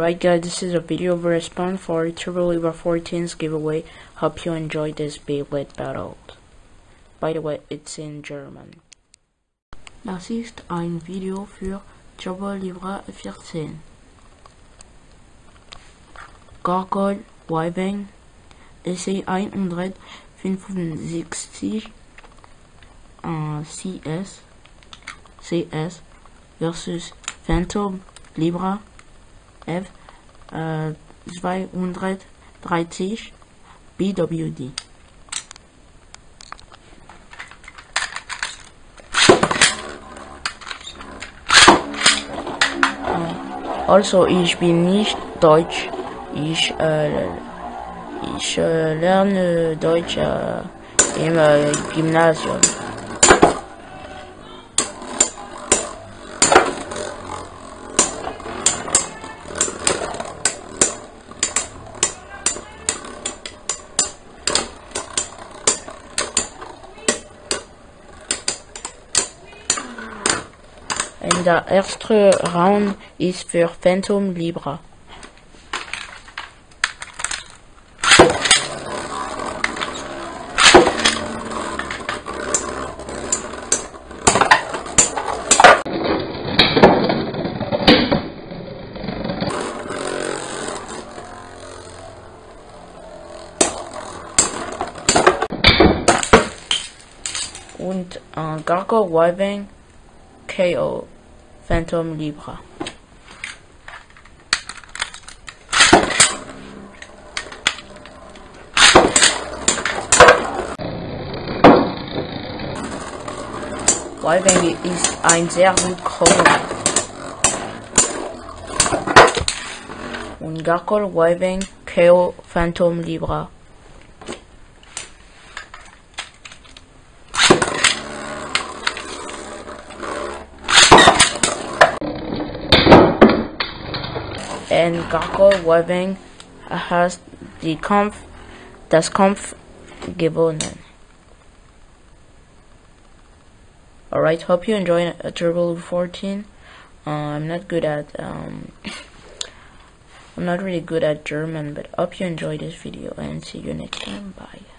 Alright guys, this is a video of a response for TurboLibra14's giveaway. Hope you enjoyed this Beyblade battle. By the way, it's in German. Das ist ein Video für TurboLibra14. Gargole Wyvang SA165CS versus NL-Libra F230BWD. Also, ich bin nicht Deutsch. Ich lerne Deutsch im Gymnasium. Und der erste Round ist für NL-Libra. Und Gargole Wyvang KO NL-Libra. Wyvang ist ein sehr gut Kocher. Und Gargole Wyvang KO NL-Libra. And Gargole Wyvang has das Kampf gewonnen. Alright, hope you enjoy TurboLibra14. I'm not really good at German, but hope you enjoy this video and see you next time. Bye.